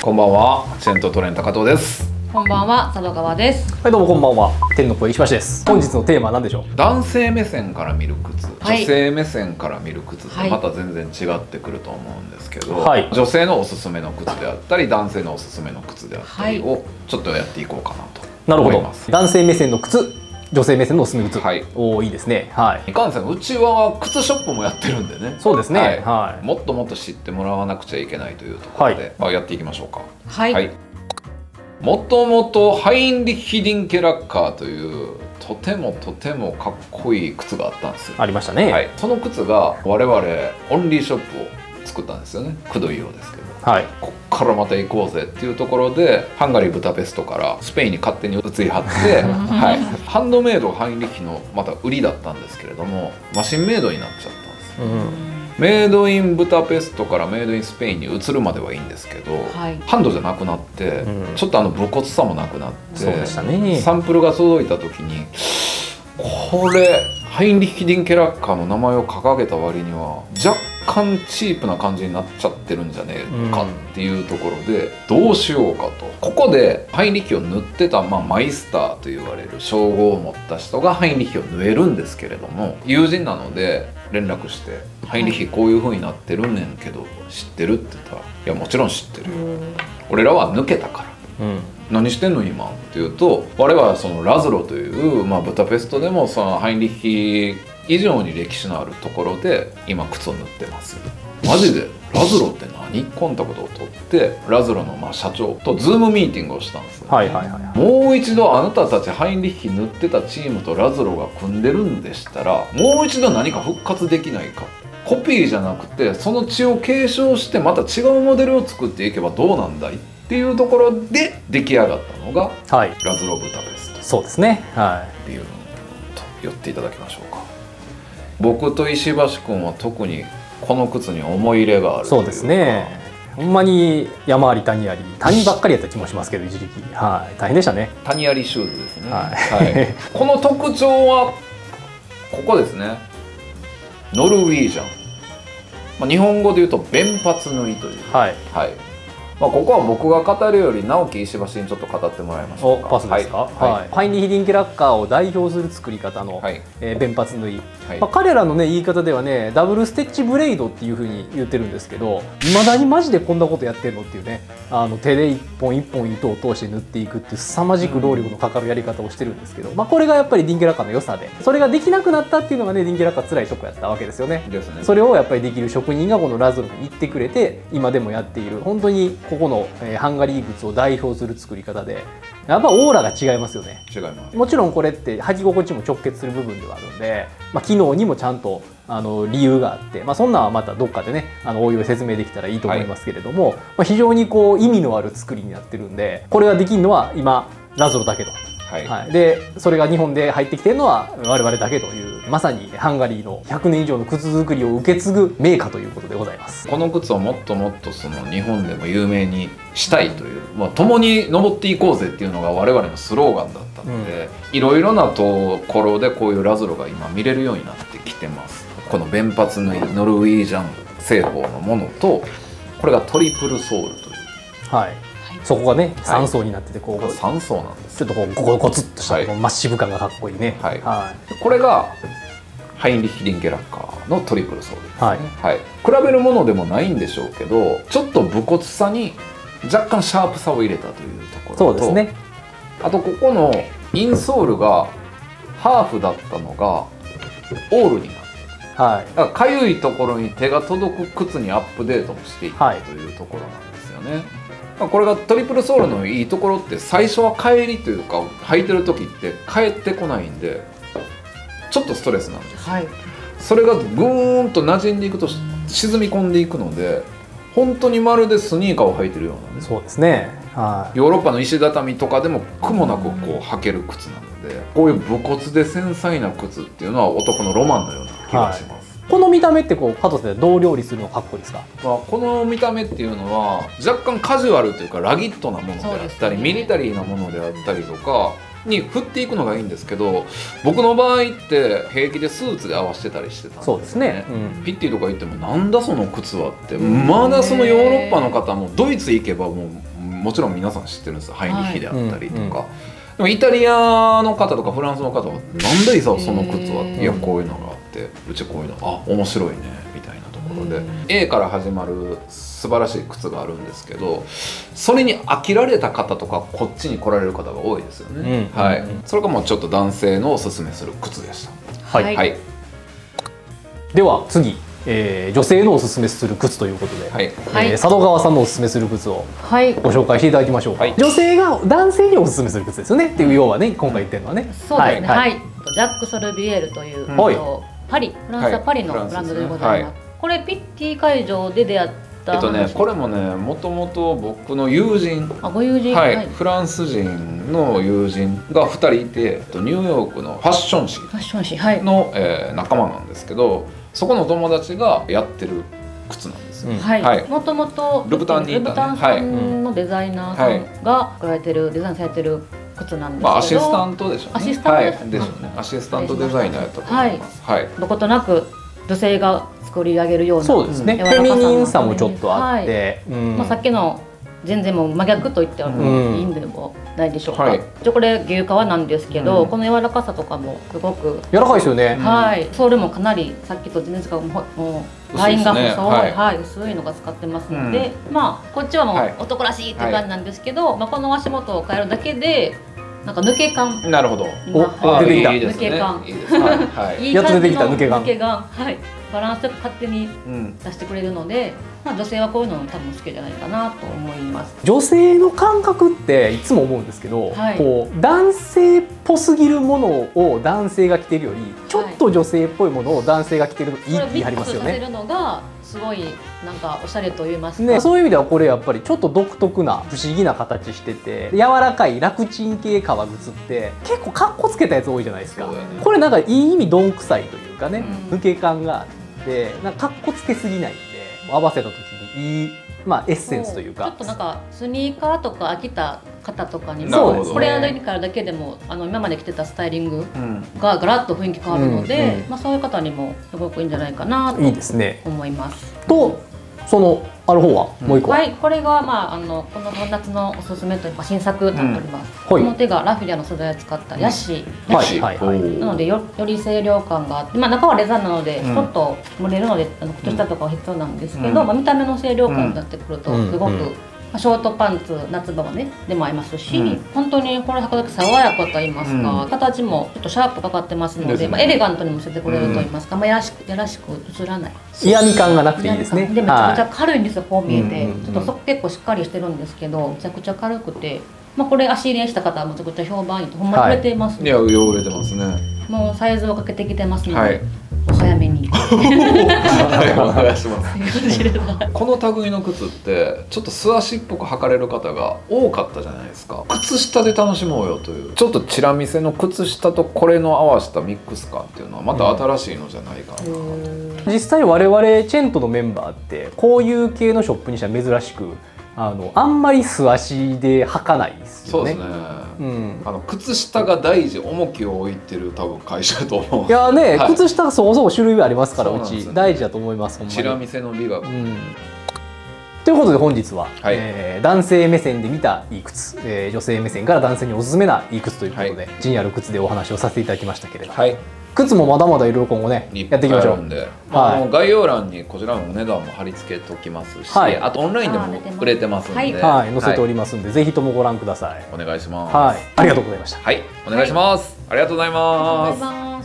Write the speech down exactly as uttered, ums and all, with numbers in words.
こんばんは、チェントトレン高藤です。 こんばんは、佐渡川です。 はい、どうもこんばんは。天の声石橋です。本日のテーマは何でしょう。 男性目線から見る靴、 はい、 女性目線から見る靴ってまた全然違ってくると思うんですけど、 はい、 女性のおすすめの靴であったり、男性のおすすめの靴であったりをちょっとやっていこうかなと思います。 なるほど。男性目線の靴、女性目線のおすすめ靴。 はい。 おお、いいですね。はい。 いかんせんうちは靴ショップもやってるんでね。 そうですね。はい。 はい、もっともっと知ってもらわなくちゃいけないというところで、はい、やっていきましょうか。 はい。はい、 もともとハインリッヒ・ディンケラッカーというとてもとてもかっこいい靴があったんですよ。 ありましたね。 はい、その靴が我々オンリーショップを作ったんですよね。くどいようですけど、はい、こっからまた行こうぜっていうところでハンガリー・ブダペストからスペインに勝手に移りはって、はい、ハンドメイドハインリッヒのまた売りだったんですけれども、マシンメイドになっちゃったんですよ。うん、メイドインブダペストからメイドインスペインに移るまではいいんですけど、はい、ハンドじゃなくなって、うん、ちょっとあの武骨さもなくなって、そうでしたね、サンプルが届いた時にこれハインリッヒ・ディンケラッカーの名前を掲げた割には若干チープな感じになっちゃってるんじゃねえかっていうところで、どうしようかと。ここでハインリッヒを塗ってた、まあ、マイスターと言われる称号を持った人がハインリッヒを縫えるんですけれども、友人なので連絡して「ハインリッヒこういう風になってるねんけど知ってる?」って言ったら「いやもちろん知ってるよ、俺らは抜けたから」うん、何してんの今っていうと、我々はそのラズロという、まあ、ブダペストでもそのハインリッヒ以上に歴史のあるところで今靴を塗ってます。マジでラズロって何？コンタクトを取ってラズロのまあ社長とズームミーティングをしたんですよ、ね。はいはいはい、もう一度あなたたちハインリッヒ塗ってたチームとラズロが組んでるんでしたら、もう一度何か復活できないか。コピーじゃなくてその血を継承してまた違うモデルを作っていけばどうなんだいっていうところで出来上がったのが、はい、ラズロブダペスト。そうですね。はい。っていうのと言っていただきましょうか。僕と石橋君は特にこの靴に思い入れがあるというか。そうですね。ほんまに山あり谷あり谷ばっかりやった気もしますけど、一時期、はい、大変でしたね。谷ありシューズですね。はい。はい、この特徴はここですね。ノルウィージャン。まあ、日本語で言うと弁髪縫いという。はい。はい。まあここは僕が語るより直樹石橋にちょっと語ってもらいましょうか。パスですか。はい。ハインリッヒ・ディンケラッカーを代表する作り方の、はいえー、弁髪縫い。はい、まあ彼らのね言い方ではねダブルステッチブレイドっていうふうに言ってるんですけど、いまだにマジでこんなことやってるのっていうね、あの手で一本一本糸を通して縫っていくっていう凄まじく労力のかかるやり方をしてるんですけど、まあこれがやっぱりディンケラッカーの良さで、それができなくなったっていうのがねディンケラッカー辛いとこやったわけですよね。ですね。それをやっぱりできる職人がこのラズロに行ってくれて今でもやっている、本当にここの、えー、ハンガリー靴を代表する作り方で、やっぱオーラが違いますよね。違います。もちろんこれって履き心地も直結する部分ではあるんで、まあ、機能にもちゃんとあの理由があって、まあ、そんなんはまたどっかでねあのおいおい説明できたらいいと思いますけれども、はい、まあ非常にこう意味のある作りになってるんで、これができるのは今ラズロだけと。はいはい、でそれが日本で入ってきてるのは我々だけという、まさにハンガリーのひゃくねん以上の靴作りを受け継ぐ名家ということでございます。この靴をもっともっとその日本でも有名にしたいという、まあ、共に登っていこうぜっていうのが我々のスローガンだったので、いろいろなところでこういうラズロが今見れるようになってきてます。この弁髪のノルウィージャン製法のものと、これがトリプルソールという、はい、そこがねさん層になってて、こうさん層なんです。ちょっとこうゴゴツッとしたマッシブ感がかっこいいね。はいはい、これがハインリッヒ・ディンケラッカーのトリプルソールですね。はいはい、比べるものでもないんでしょうけど、ちょっと武骨さに若干シャープさを入れたというところと、そうですね、あとここのインソールがハーフだったのがオールになって、はい、だからかゆいところに手が届く靴にアップデートもしていったというところなんですよね。はい、これがトリプルソールのいいところって、最初は帰りというか履いてる時って帰ってこないんでちょっとストレスなんです。はい、それがぐーんと馴染んでいくと沈み込んでいくので、本当にまるでスニーカーを履いてるようなね。そうですね。はい、ヨーロッパの石畳とかでも苦もなくこう履ける靴なので、こういう武骨で繊細な靴っていうのは男のロマンのような気がします。はい、この見た目ってこう加藤先生どう料理するのかっこいいですか。まあ、この見た目っていうのは若干カジュアルというかラギットなものであったり、ね、ミリタリーなものであったりとかに振っていくのがいいんですけど、僕の場合って平気でスーツで合わせてたりしてたんですよね。そうですね、うん、ピッティとか行ってもなんだその靴はって、まだそのヨーロッパの方もドイツ行けばもうもちろん皆さん知ってるんですよ。ハイニヒであったりとか、はい、でもイタリアの方とかフランスの方は「なんでいさその靴は?」いやこういうのがあってうちこういうのあ面白いねみたいなところで A から始まる素晴らしい靴があるんですけど、それに飽きられた方とかこっちに来られる方が多いですよね、うん、はい、それがもうちょっと男性のおすすめする靴でした。はい、はい、 では次、えー、女性のおすすめする靴ということで、はい、えー、佐渡川さんのおすすめする靴をご紹介していただきましょうか。はい、女性が男性におすすめする靴ですよねっていう要はね今回言ってるのはね、 そうですね、はい、はい、ジャック・ソルビエールという、うん、パリフランスはパリのブランドでございます。これピッティ会場で出会ったえっとねこれもねもともと僕の友人、 あご友人、 はい、はい、フランス人の友人がふたりいて、ニューヨークのファッション誌の、ファッション誌、はい、えー、仲間なんですけど、そこの友達がやってる靴なんですよ。 はい、もともとルブタンにいたね、 ルブタンさんのデザイナーさんが作られてる、デザインされてる靴なんですけど、まあ、 アシスタントでしょうね。 アシスタントです、 はい、でしょうね。アシスタントデザイナーやったと思います。はい、 どことなく女性が作り上げるような、 そうですね、フェミニンさもちょっとあって、 はい、うん、まあ、さっきの全然もう真逆と言ってもいいんでもないでしょうか。うん、はい、一応これ牛革なんですけど、うん、この柔らかさとかもすごく柔らかいですよね。 はい、ソールもかなりさっきと全然違う、もうラインが細い、はい、はい、薄いのが使ってますので、うん、まあこっちはもう男らしいっていう感じなんですけど、はい、まあこの足元を変えるだけでなんか抜け感、 なるほど、 お出てきた抜け感、 いいですね、はい、 いい感じの抜け感、 抜け感、はい、バランスよく勝手に出してくれるので、まあ女性はこういうの多分好きじゃないかなと思います。 女性の感覚っていつも思うんですけど、はい、こう男性っぽすぎるものを男性が着てるよりちょっと女性っぽいものを男性が着てるといいって言い張りますよね。 それをミックスさせるのがすごいなんかおしゃれと言いますか、 ね、そういう意味ではこれやっぱりちょっと独特な不思議な形してて、柔らかい楽ちん系革靴って結構かっこつけたやつ多いじゃないですか。ね、これなんかいい意味どんくさいというかね、うん、抜け感があってなんかかっこつけすぎないんで合わせた時にいい、まあ、エッセンスというか、 ちょっとなんかスニーカーとか飽きた方とかにもこれやるからだけでもあの今まで着てたスタイリングがガラッと雰囲気変わるので、うんうん、まあ、そういう方にもすごくいいんじゃないかなと思います。 とそのある方はもう一個、 はい、これがまああのこの夏のおすすめというか新作になっております。うん、この手がラフィリアの素材を使ったヤシ、うん、ヤシ、はいはい、なので よ, より清涼感があって、まあ、中はレザーなのでちょっと蒸れるので、あの靴下とかは必要なんですけど、うん、まあ、見た目の清涼感になってくるとすごく、うんうん、ショートパンツ夏場はねでも合いますし、うん、本当にこれ履くだけ爽やかと言いますか、うん、形もちょっとシャープかかってますので、ね、まあ、エレガントに見せてくれると言いますか、うん、まあ、やらしくやらしく映らない、 嫌味感がなくていいですね。 でめちゃくちゃ軽いんですよ、こう見えて、ちょっとそ結構しっかりしてるんですけどめちゃくちゃ軽くて、まあ、これ足入れした方はめちゃくちゃ評判いいとほんまに売れています、 ね、はい、いや売れてますね。 もうサイズをかけてきてますので、はい、お早めにお願いします。この類の靴ってちょっと素足っぽく履かれる方が多かったじゃないですか。靴下で楽しもうよというちょっとチラ見せの靴下とこれの合わせたミックス感っていうのはまた新しいのじゃないかな、うん、 実際我々チェントのメンバーってこういう系のショップにしては珍しくあのあんまり素足で履かないですよね。 そうですね、うん、あの靴下が大事、重きを置いてる多分会社だと思う。 いやね、はい、靴下がそもそも種類ありますからうち大事だと思います。 チラ見せの美学、うん、 ということで本日は、はい、えー、男性目線で見たいい靴、えー、女性目線から男性におすすめないい靴ということで、はい、地にある靴でお話をさせていただきましたけれども、はい、靴もまだまだいろいろ今後ねやっていきましょう。 まあ、はい、概要欄にこちらのお値段も貼り付けておきますし、はい、あとオンラインでも売れてますので、 はい、載せておりますので、はい、ぜひともご覧ください。 お願いします。 はい、ありがとうございました。 はい、お願いします。はい、ありがとうございます。